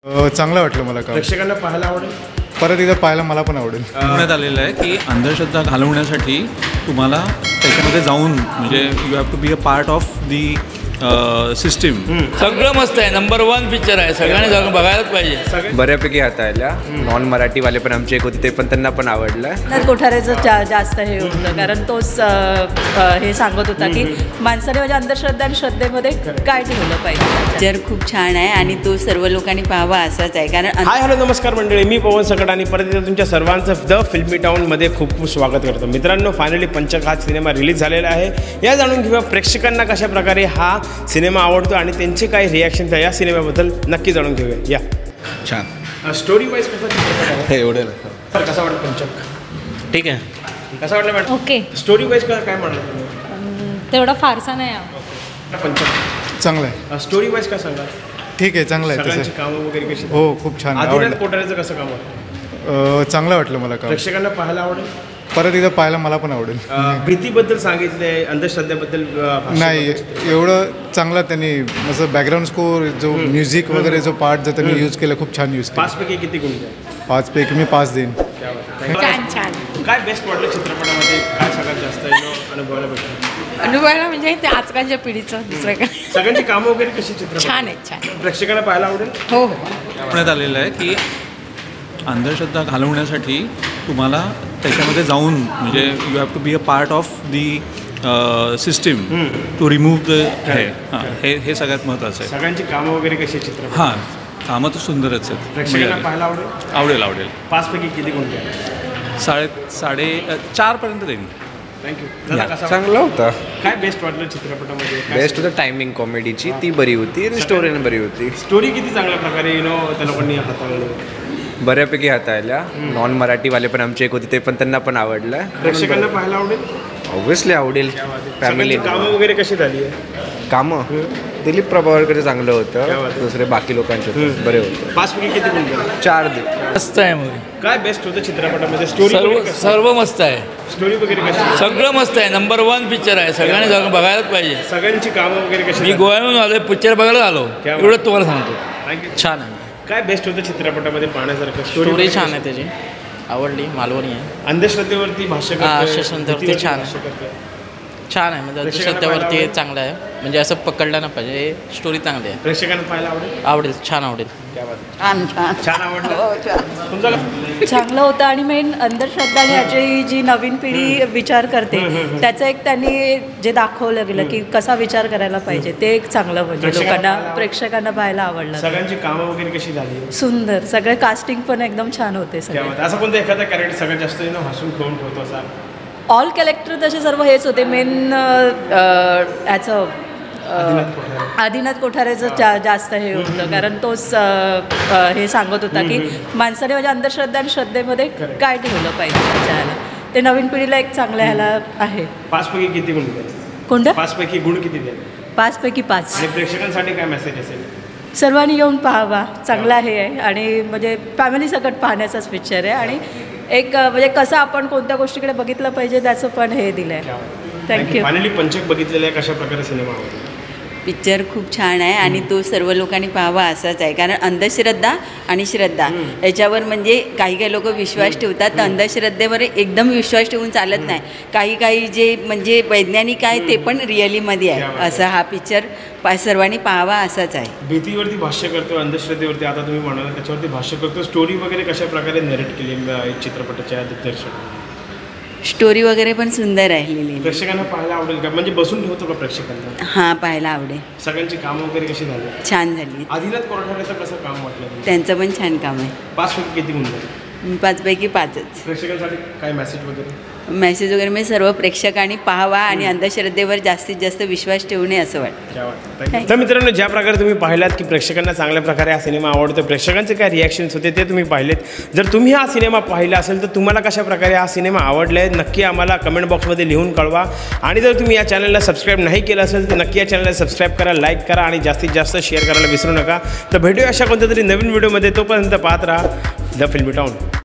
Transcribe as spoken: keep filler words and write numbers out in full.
अ, चांगलं वाटलं मला काम. प्रेक्षकांना पाहायला आवडेल, परत एकदा पाहायला मला पण आवडेल. सांगण्यात आलेलं आहे की अंधश्रद्धा घालवण्यासाठी तुम्हाला त्याच्यामध्ये जाऊन म्हणजे you have to be a part of the system. सगळं मस्त आहे, नंबर वन पिक्चर आहे, सगळ्यांनी जाऊन बघायलाच पाहिजे. बऱ्यापैकी हाताळल्या. नॉन मराठीवाले पण आमचे एक होते, ते पण त्यांना पण आवडलं. तर कोठारेचं जा जास्त हे होतं, कारण तोच अ, अ, हे सांगत होता की माणसाने म्हणजे अंधश्रद्धा आणि श्रद्धेमध्ये काय ठेवलं पाहिजे. पिक्चर खूप छान आहे आणि तो सर्व लोकांनी पाहावा असाच आहे. कारण हाय हॅलो नमस्कार मंडळी, मी पवन सकट आणि परत एकदा तुमच्या सर्वांचं द फिल्मी टाऊनमध्ये खूप खूप स्वागत करतो. मित्रांनो, फायनली पंचक हा सिनेमा रिलीज झालेला आहे. या जाणून घेऊया प्रेक्षकांना कशा प्रकारे हा सिनेमा आवडतो आणि त्यांचे काय रिॲक्शन त्या या सिनेमाबद्दल नक्की जाणून घेऊया. या छान स्टोरी वाईज कसा चित्रपट आहे? एवढं सर कसा वाटलं पंचक? ठीक आहे. कसा वाटलं मॅडम? ओके. स्टोरी वाईज काय काय म्हणाल तुम्ही? तेवढा फारसा नाही आवडला. पंचक चांगलं आहे. स्टोरी वाईज काय सांगा? ठीक आहे, चांगलं आहे सगळ्यांची तसं. कामं वगैरे कशी? हो, खूप छान आदिनाथ आवडलं. कोठारेचं कसं काम होतं? अ, चांगलं वाटलं मला काम. प्रेक्षकांना पाहायला आवडेल, परत एकदा पाहायला मला पण आवडेल. अं, भीतीबद्दल सांगितले, अंधश्रद्धेबद्दल अं, भाष्य नाही, करतो. एवढं चांगलं त्यांनी असं बॅकग्राऊंड स्कोर जो म्युझिक वगैरे जो पार्ट जो त्यांनी यूज केला खूप छान यूज केला. पाचपैकी किती गुण द्या? पाचपैकी मी पाच देईन. छान छान काय बेस्ट वाटलं चित्रपटामध्ये? काय सगळ्यात जास्त you know, अनुभवायला भेटलं? अनुभवायला म्हणजे ते आजकालच्या पिढीचं दुसरं काय. सगळ्यांची कामं वगैरे कशी चित्रपट? छान आहे, छान. प्रेक्षकांना पाहायला आवडेल. हो हो सांगण्यात आलेलं आहे की अंधश्रद्धा घालवण्यासाठी तुम्हाला त्याच्यामध्ये जाऊन म्हणजे you have to be a part of the system to remove the हे हां हे हे सगळ्यात महत्त्वाचं आहे. सगळ्यांची कामं वगैरे कशी चित्रपट? हां, कामं तर सुंदरच आहेत. प्रेक्षकांना म्हणजे पाहायला आवडेल. आवडेल आवडेल पाचपैकी किती गुण द्या? साडे साडे अ, चारपर्यंत देईन. थँक्यू. दादा कसा वाटला? चांगलं होतं. काय बेस्ट वाटलं चित्रपटामध्ये? बेस्ट होतं टायमिंग कॉमेडीची, ती बरी होती आणि स्टोरी बरी होती. स्टोरी किती चांगल्या प्रकारे यु नो त्या लोकांनी हाताळली. बऱ्यापैकी हाताळल्या. नॉन मराठीवाले पण आमचे एक होते, ते पण त्यांना पण आवडलं. प्रेक्षकांना पाहायला आवडेल. ऑब्व्हियसली आवडेल. फॅमिली सगळ्यांची कामं वगैरे कशी झाली आहे? कामं दिलीप प्रभावळकर चांगलं क्या होतं, बात आहे. दुसरे बाकी लोकांचे होते, बरे होते. पाचपैकी किती गुण द्या? चार दे. मस्त आहे मूवी, काय बेस्ट होतं चित्रपटामध्ये? स्टोरी सर्व वगैरे कशी? सर्व मस्त आहे, स्टोरी वगैरे कशी? सगळं मस्त आहे, नंबर वन पिक्चर आहे, सगळ्यांनी जाऊन बघायलाच पाहिजे. सगळ्यांची कामं वगैरे कशी? मी गोव्याहून आलो, पिक्चर बघायला आलो, क्या एवढंच तुम्हाला सांगतो. थँक्यू. छान आहे. काय बेस्ट होतं चित्रपटामध्ये पाहण्यासारखं? स्टोरी वगैरे छान कशी? आहे त्याची, आवडली, मालवणी आहे. अंधश्रद्धेवरती भाष्य हा, करतोय, अंधश्रद्धेवरती भीतीवरती छान. भाष्य करतोय. छान आहे, म्हणजे प्रेक्षकांना अंधश्रद्धेवरती पाहायला चांगलं आहे, म्हणजे असं पकडलं ना पाहिजे. स्टोरी चांगली आहे, प्रेक्षकांना पाहायला आवडेल. आवडेल, छान आवडेल. क्या बात आहे. छान छान छान आवडलं. तुमचं का? चांगलं होतं आणि मेन अंधश्रद्धा आणि याची जी नवीन पिढी विचार करते त्याचं एक त्यांनी जे दाखवलं गेलं की कसा विचार करायला पाहिजे ते एक चांगलं म्हणजे प्रेक्षकांना लोकांना पाहायला- प्रेक्षकांना पाहायला आवडलं. सगळ्यांची कामं वगैरे कशी झाली? सुंदर, सगळे कास्टिंग पण एकदम छान होते क्या सगळे. बात आहे. असं कोणतं एखादा कॅरेक्टर सगळ्यात जास्त you know, हसून खेळून ठेवतो असा? ऑल कॅरेक्टर तसे सर्व हेच होते. मेन ह्याचं आदिनाथ कोठारे. आदिनाथ कोठारेचं जा जास्त हे होतं, कारण तोच अ, अ, हे सांगत होता की माणसाने म्हणजे अंधश्रद्धा आणि श्रद्धेमध्ये काय ठेवलं पाहिजे त्याच्या ह्याला. ते नवीन पिढीला एक चांगल्या ह्याला आहे. पाचपैकी किती गुण द्या? कोणतं? पाचपैकी गुण किती द्या? पाचपैकी पाच. आणि प्रेक्षकांसाठी काय मेसेज असेल? सर्वांनी येऊन पाहावा, चांगला हे आहे आणि म्हणजे फॅमिली सकट पाहण्याचाच पिक्चर आहे आणि एक अ, म्हणजे कसं आपण कोणत्या गोष्टीकडे बघितलं पाहिजे त्याचं पण हे दिलं आहे. थँक्यू. फायनली पंचक बघितलेलं आहे, कशा प्रकारे सिनेमा आवडला? पिक्चर खूप छान आहे आणि तो सर्व लोकांनी पाहावा असाच आहे. कारण अंधश्रद्धा आणि श्रद्धा याच्यावर म्हणजे काही काही लोक विश्वास ठेवतात, तर अंधश्रद्धेवर एकदम विश्वास ठेवून चालत नाही. काही काही जे म्हणजे वैज्ञानिक आहे ते पण रिअलीमध्ये आहे. असं हा पिक्चर पा सर्वांनी पाहावा असाच आहे. भीतीवरती भाष्य करतो, अंधश्रद्धेवरती आता तुम्ही म्हणाला त्याच्यावरती भाष्य करतो. स्टोरी वगैरे कशा प्रकारे नरेट केली अं, चित्रपटाच्या दिग्दर्शक? स्टोरी वगैरे पण सुंदर आहे लिहिलेली. प्रेक्षकांना पाहायला आवडेल का? म्हणजे बसून ठेवतो का प्रेक्षकांना? हां, पाहायला आवडेल. सगळ्यांची कामं वगैरे कशी झाली? छान झाली. आदिनाथ कोठारेचं कसं काम वाटलं तुम्हाला? त्यांचं पण छान काम आहे. पाचपैकी किती गुण द्या? पाचपैकी पाचच. प्रेक्षकांसाठी काय मेसेज वगैरे? मेसेज वगैरे मी सर्व प्रेक्षकांनी पाहावा आणि अंधश्रद्धेवर जास्तीत जास्त विश्वास ठेवू नये असं वाटतं. तर मित्रांनो, ज्या प्रकारे तुम्ही पाहिलात की प्रेक्षकांना चांगल्या प्रकारे हा सिनेमा आवडतो, प्रेक्षकांचे काय रिॲक्शन्स होते ते तुम्ही पाहिलेत. जर तुम्ही हा सिनेमा पाहिला असेल तर तुम्हाला कशा प्रकारे हा सिनेमा आवडला आहे नक्की आम्हाला कमेंट बॉक्समध्ये लिहून कळवा. आणि जर तुम्ही या चॅनलला सबस्क्राईब नाही केलं असेल तर नक्की या चॅनलला सबस्क्राईब करा, लाईक करा आणि जास्तीत जास्त शेअर करायला विसरू नका. तर भेटूया अशा कोणत्या तरी नवीन व्हिडिओमध्ये. तोपर्यंत पाहत राहा द फिल्मी टाऊन.